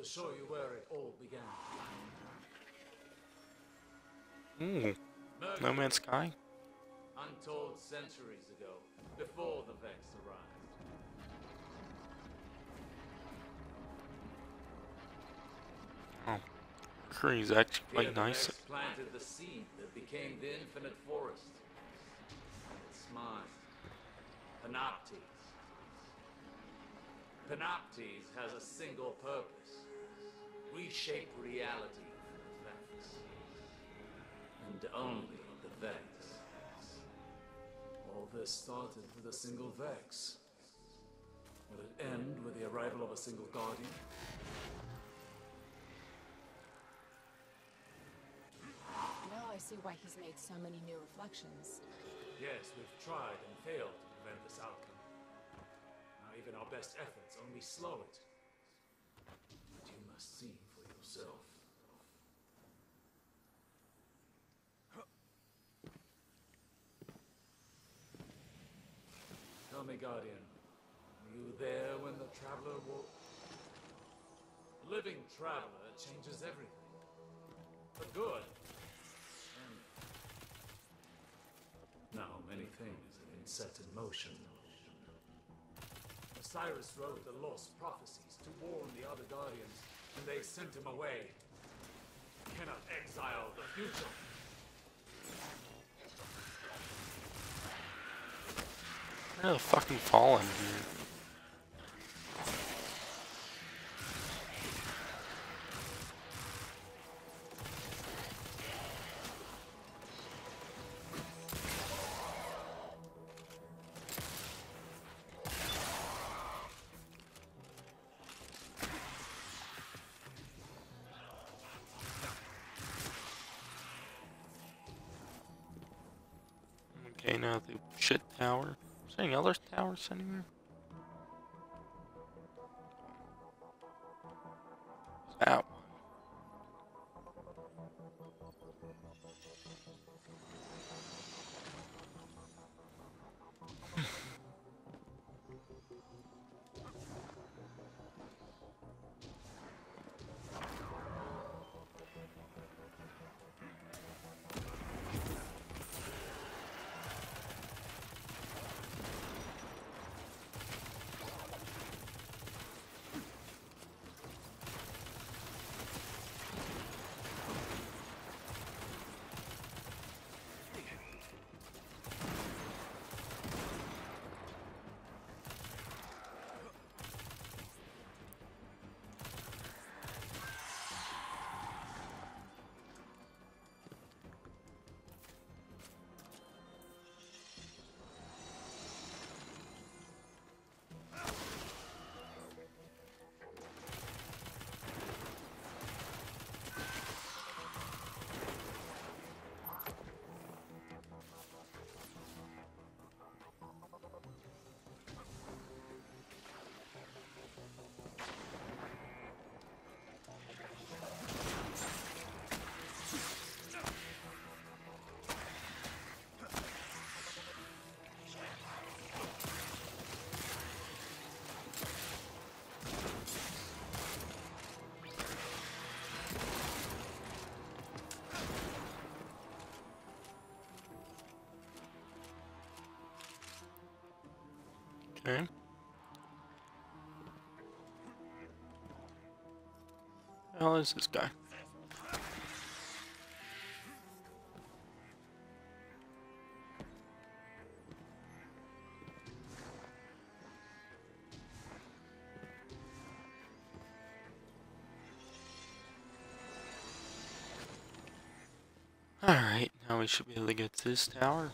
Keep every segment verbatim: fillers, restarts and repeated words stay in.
to show you where it all began. Ooh, Mercury, No Man's Sky? untold centuries ago, before the Vex arrived. Oh, Mercury's actually Here quite the nice. Vex planted the seed that became the infinite forest. It's mine. Panoptes. Panoptes has a single purpose. Reshape reality for the Vex. And only the Vex. All this started with a single Vex. Will it end with the arrival of a single Guardian? Now I see why he's made so many new reflections. Yes, we've tried and failed to prevent this outcome. Now even our best efforts only slow it. But you must see for yourself. Tell me, Guardian, were you there when the Traveler woke? A living Traveler changes everything. For good. And now many things have been set in motion. Osiris wrote the lost prophecies to warn the other Guardians, and they sent him away. You cannot exile the future. Where the fucking fallen, dude? Okay, now the shit tower. Is there any other towers anywhere? That one. Okay. How is this guy? Alright, now we should be able to get to this tower.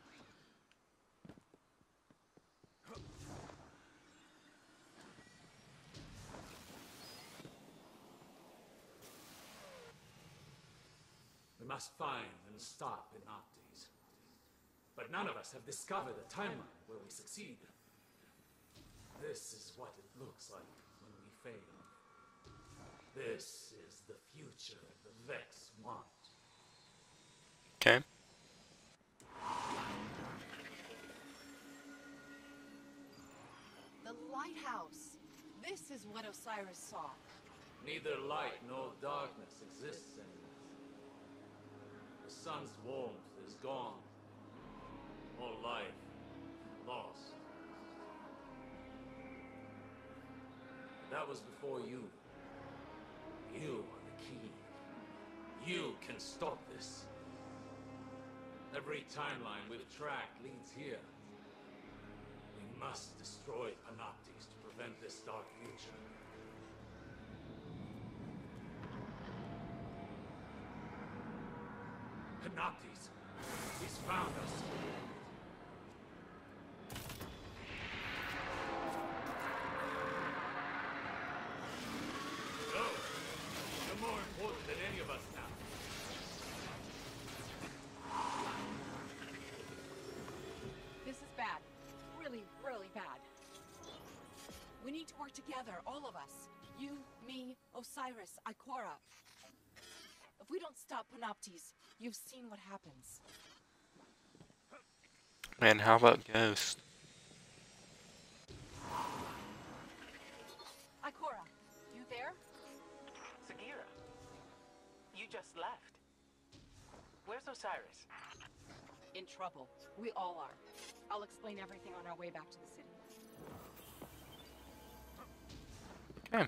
We must find and stop Panoptes. But none of us have discovered a timeline where we succeed. This is what it looks like when we fail. This is the future the Vex want. Okay. The lighthouse. This is what Osiris saw. Neither light nor darkness exists anymore. The sun's warmth is gone. All life lost. That was before you. You are the key. You can stop this. Every timeline we've tracked leads here. We must destroy Panoptes to prevent this dark future. Panoptes! He's found us! Go! You're more important than any of us now. This is bad. Really, really bad. We need to work together, all of us. You, me, Osiris, Ikora. If we don't stop Panoptes, you've seen what happens. Man, how about Ghost? Ikora, you there? Sagira, you just left. Where's Osiris? In trouble. We all are. I'll explain everything on our way back to the city. Okay.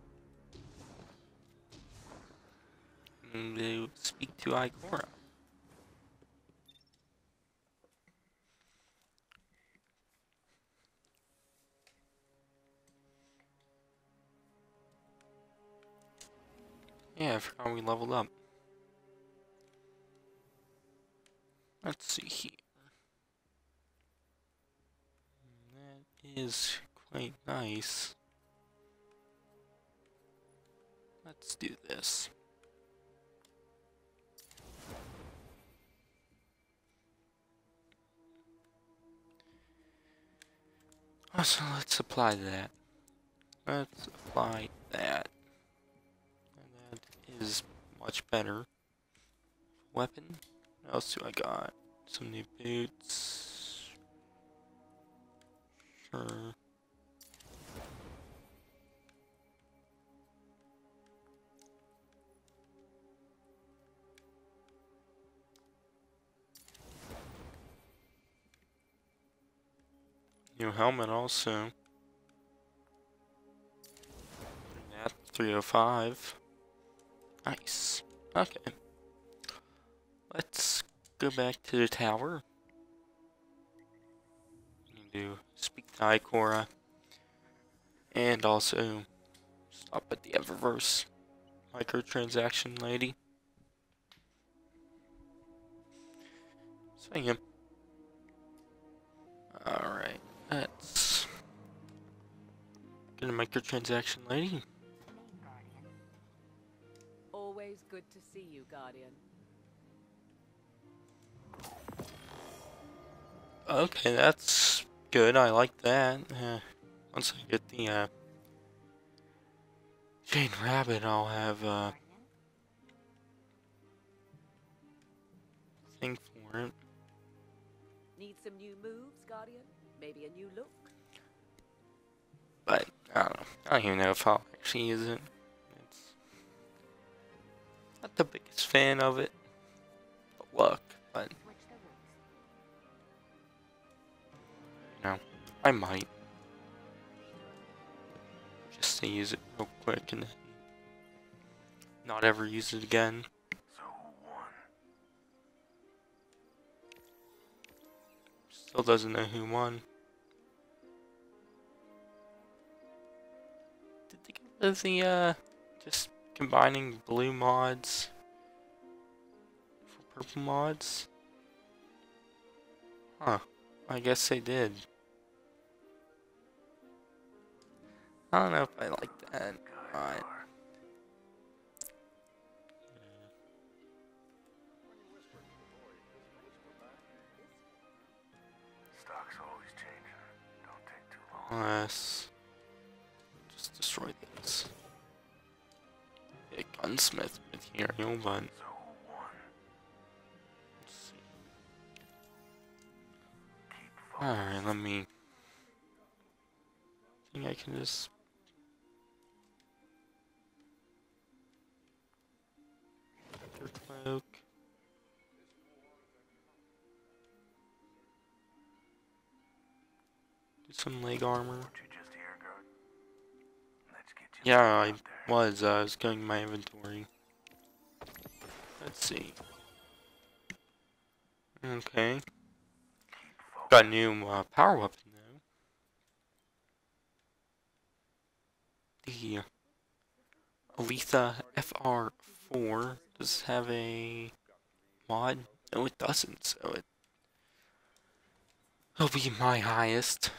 And to speak to Ikora. Yeah, I forgot we leveled up. Let's see here. That is quite nice. Let's do this. So let's apply that. Let's apply that. And that is much better. Weapon. What else do I got? Some new boots. Sure. New helmet also. That three oh five. Nice. Okay. Let's go back to the tower. Do speak to Ikora. And also stop at the Eververse microtransaction lady. Swing him. Alright. Let's get a microtransaction lady. Always good to see you, Guardian. Okay, that's good. I like that. Uh, once I get the uh, Jade Rabbit, I'll have uh, thing for it. Need some new moves, Guardian? Maybe a new look? But I don't know. I don't even know if I'll actually use it. It's not the biggest fan of it. But look, but you know, I might just to use it real quick and then not ever use it again. So who won? Still doesn't know who won. Did they get rid of the uh just combining blue mods for purple mods? Huh. I guess they did. I don't know if I like that. But Stock's always changing. Don't take too long. let's just destroy this. A gunsmith material, but So who won? let's see. Keep Alright, let me. I think I can just. leather cloak. Do some leg armor. Weren't you just here, guard? Let's get you Yeah, I out there. was. Uh, I was going to my inventory. Let's see. Okay. Keep focused. Got a new uh, power weapon though. The Aletha F R four does have a mod. No, it doesn't. So it will be my highest.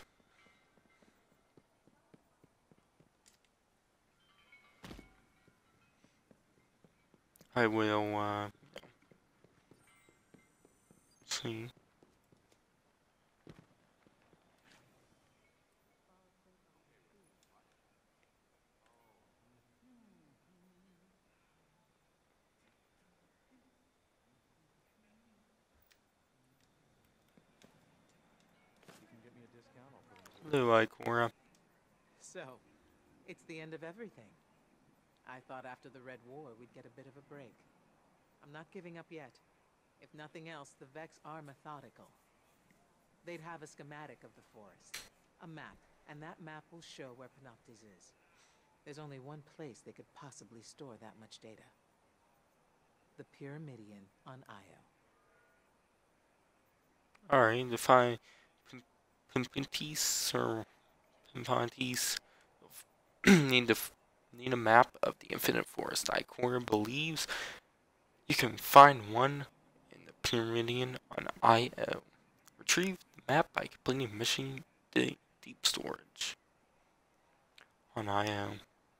I will. Uh, see. Hello, Ikora. So, it's the end of everything. I thought after the Red War we'd get a bit of a break. I'm not giving up yet. If nothing else, the Vex are methodical. They'd have a schematic of the forest, a map, and that map will show where Panoptes is. There's only one place they could possibly store that much data. The Pyramidion on Io. Alright, if I Pimpantes or Pimpantes need to need a map of the Infinite Forest. Ikora believes you can find one in the Pyramidion on Io. Retrieve the map by completing mission deep, deep storage on Io.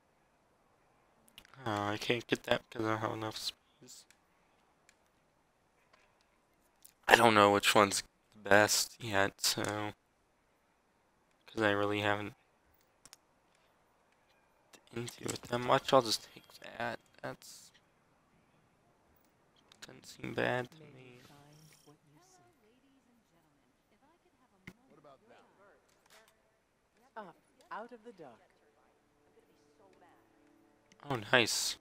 Uh, I can't get that because I don't have enough space. I don't know which one's the best yet, so because I really haven't into it that much, I'll just take that. That's doesn't seem bad to me. Up, out of the dark. Oh, nice.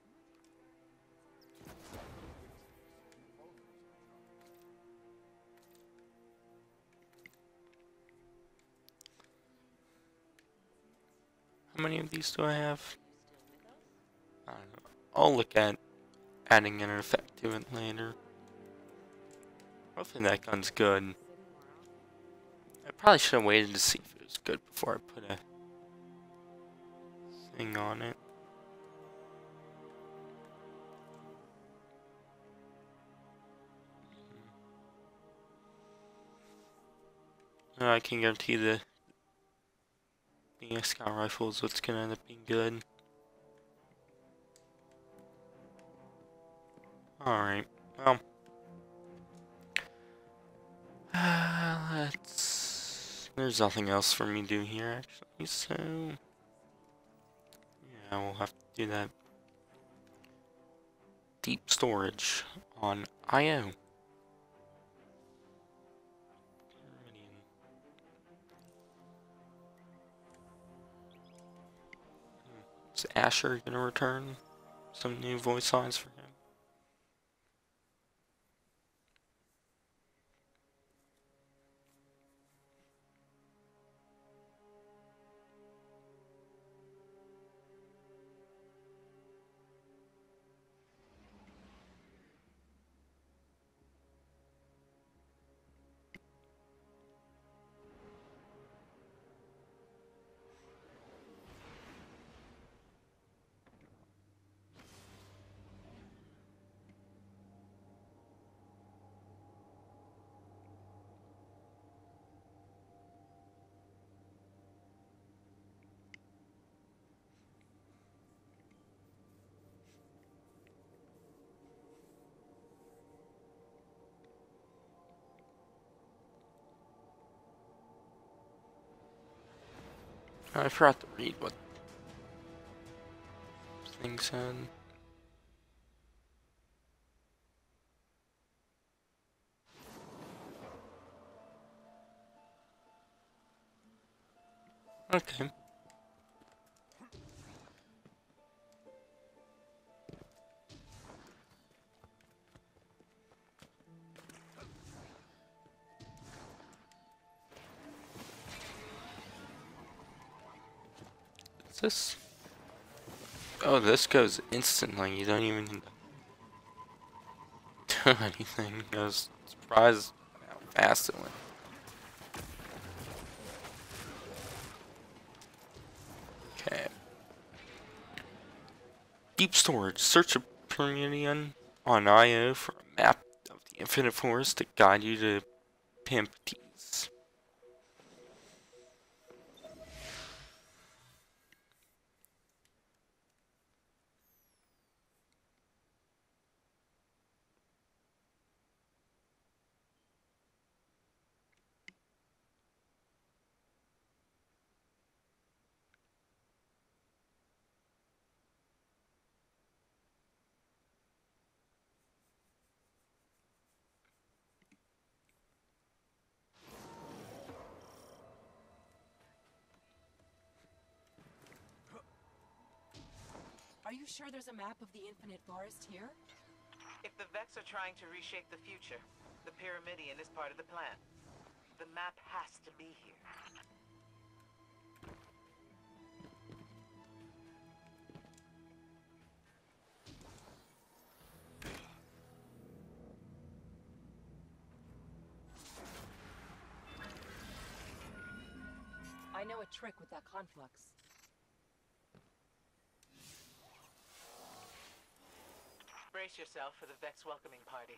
How many of these do I have? I don't know. I'll look at adding an effect to it later. Hopefully that gun's good. I probably should have waited to see if it was good before I put a thing on it. I can guarantee the the scout rifle is what's gonna end up being good. Alright, well. Uh, let's... There's nothing else for me to do here, actually, so... Yeah, we'll have to do that. Deep storage on Io. Is Asher gonna return? Some new voice lines for him? I forgot to read what thing said. Okay. What's this? Oh, this goes instantly. You don't even need to do anything. I was surprised how fast it went. Okay. Deep storage. Search a Pyramidion on I O for a map of the Infinite Forest to guide you to Pamptes. Are you sure there's a map of the Infinite Forest here? If the Vex are trying to reshape the future, the Pyramidion is part of the plan. The map has to be here. I know a trick with that conflux. Brace yourself for the Vex welcoming party.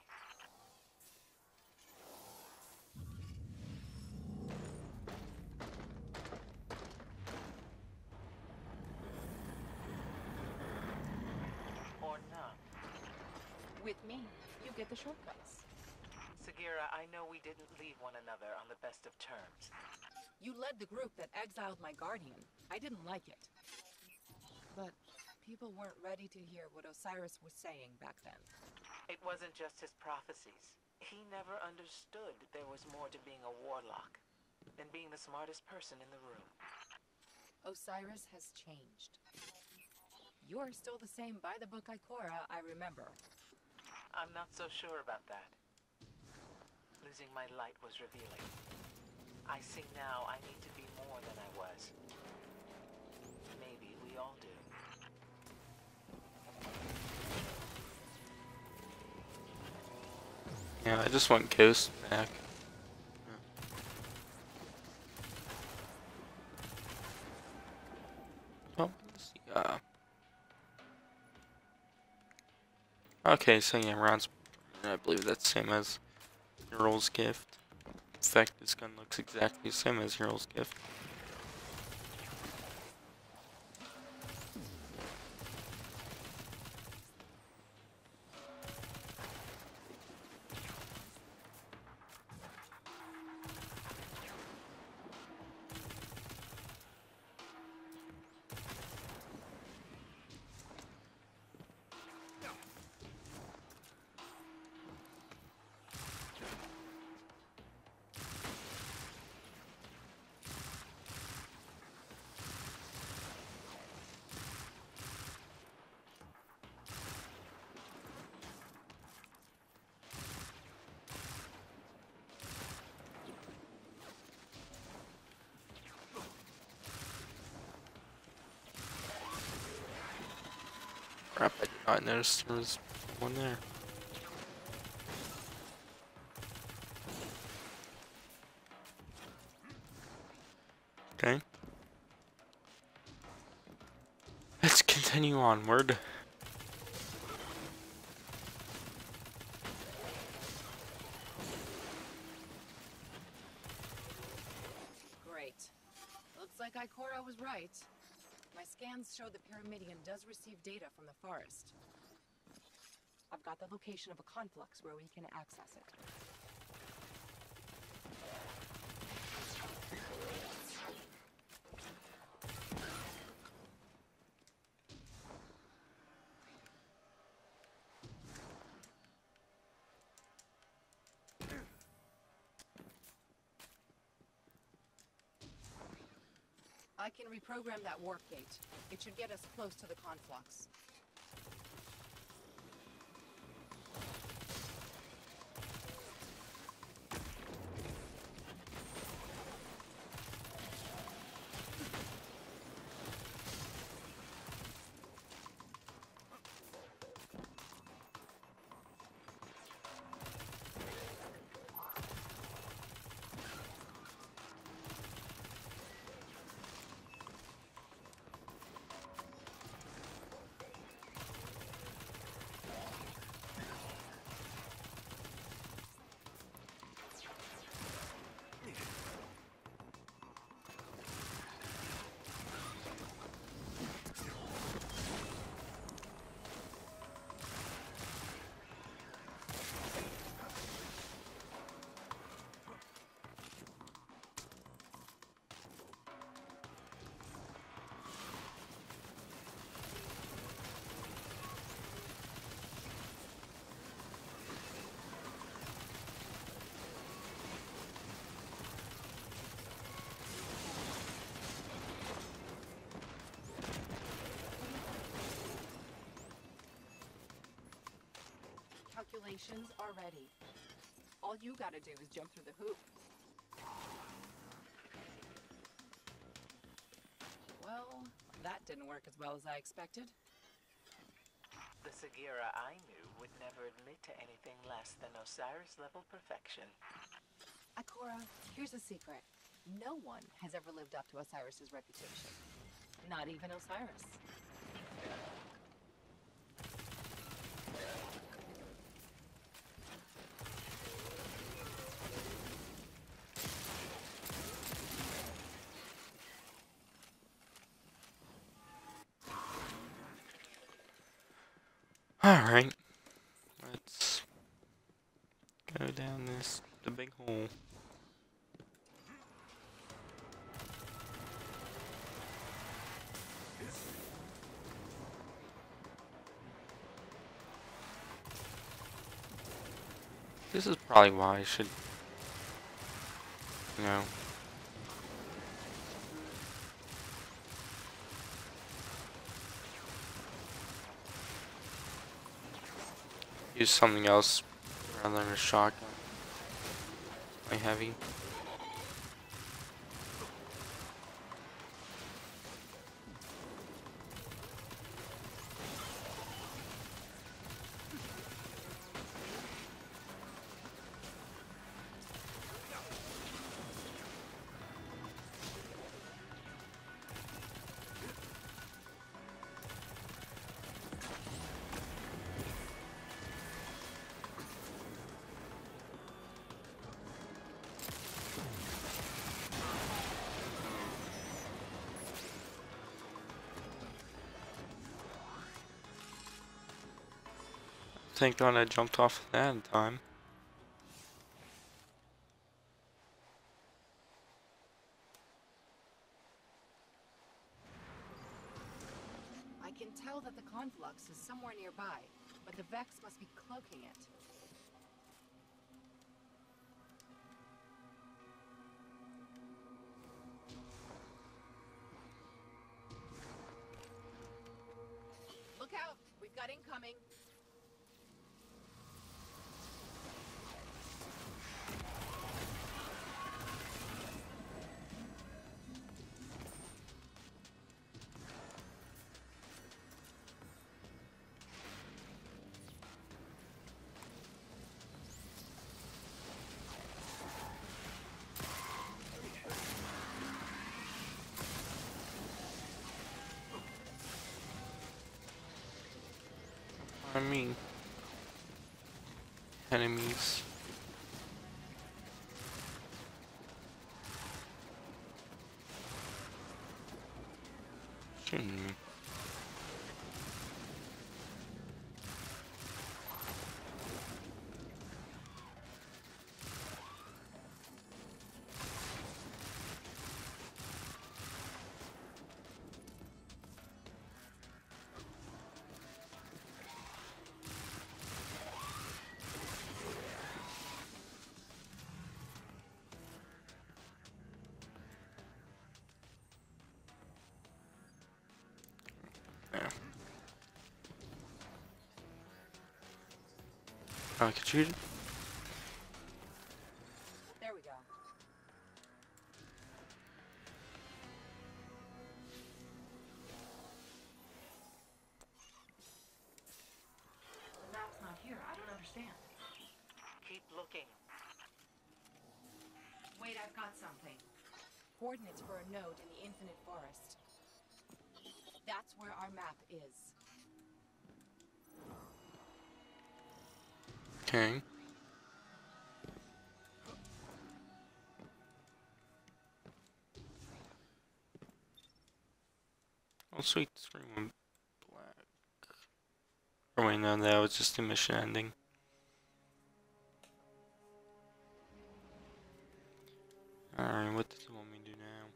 Or not. With me, you get the shortcuts. Sagira, I know we didn't leave one another on the best of terms. You led the group that exiled my guardian. I didn't like it. But people weren't ready to hear what Osiris was saying back then. It wasn't just his prophecies. He never understood there was more to being a warlock than being the smartest person in the room. Osiris has changed. You're still the same by-the-book Ikora I remember. I'm not so sure about that. Losing my light was revealing. I see now I need to be more than I was. Maybe we all do. Yeah, I just want Ghost back. Oh, let's see. Uh, okay, so yeah, Ron's. I believe that's same as Earl's gift. In fact, this gun looks exactly the same as Earl's gift. Crap, I did not notice there was one there. Okay. Let's continue onward. Great. Looks like Ikora was right. My scans show the Pyramidion does receive data from the forest. I've got the location of a conflux where we can access it. I can reprogram that warp gate. It should get us close to the conflux. Congratulations already. All you gotta do is jump through the hoop. Well, that didn't work as well as I expected. The Sagira I knew would never admit to anything less than Osiris-level perfection. Ikora, here's a secret. No one has ever lived up to Osiris's reputation. Not even Osiris. Alright. Let's go down this the big hole. This is probably why I should, you know, use something else rather than a shotgun. My heavy. Thank God I jumped off that in time. I can tell that the conflux is somewhere nearby, but the Vex must be cloaking it. Look out! We've got incoming! I mean, enemies. Shooting me. I could shoot it. There we go. The map's not here. I don't understand. Keep looking. Wait, I've got something. Coordinates for a node in the Infinite Forest. That's where our map is. Okay. Oh sweet, screen went black. Oh wait, no, that was just the mission ending. Alright, what does it want me to do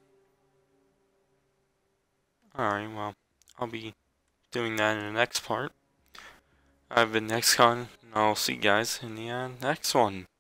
now? Alright, well, I'll be doing that in the next part. I've been Nexcon, and I'll see you guys in the uh, next one.